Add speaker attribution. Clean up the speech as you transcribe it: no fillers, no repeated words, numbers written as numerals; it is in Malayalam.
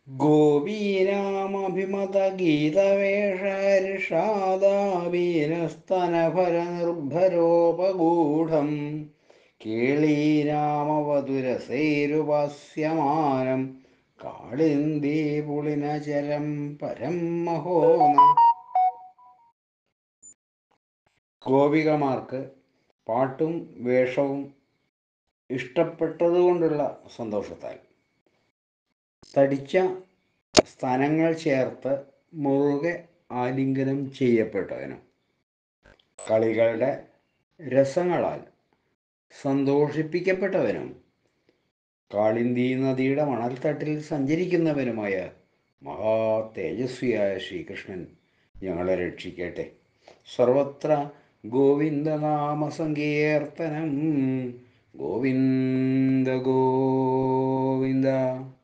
Speaker 1: ഗോപീനാമഭിമതഗീതവേഷാരിഷാദാബീനസ്തനഭരനിർഭരോപഗൂഢം കേളീനാമവധുരസൈരുപാസ്യമാനം കാളിന്ദീ പുളിനചരം പരം മഹോന. ഗോപികമാർക്ക് പാട്ടും വേഷവും ഇഷ്ടപ്പെട്ടതുകൊണ്ടുള്ള സന്തോഷത്താൽ തടിച്ച സ്ഥാനങ്ങൾ ചേർത്ത് മുറുകെ ആലിംഗനം ചെയ്യപ്പെട്ടവനും കളികളുടെ രസങ്ങളാൽ സന്തോഷിപ്പിക്കപ്പെട്ടവനും കാളിന്ദി നദിയുടെ മണൽത്തട്ടിൽ സഞ്ചരിക്കുന്നവനുമായ മഹാ തേജസ്വിയായ ശ്രീകൃഷ്ണൻ ഞങ്ങളെ രക്ഷിക്കട്ടെ. സർവത്ര ഗോവിന്ദനാമസങ്കീർത്തനം. ഗോവിന്ദ ഗോവിന്ദ.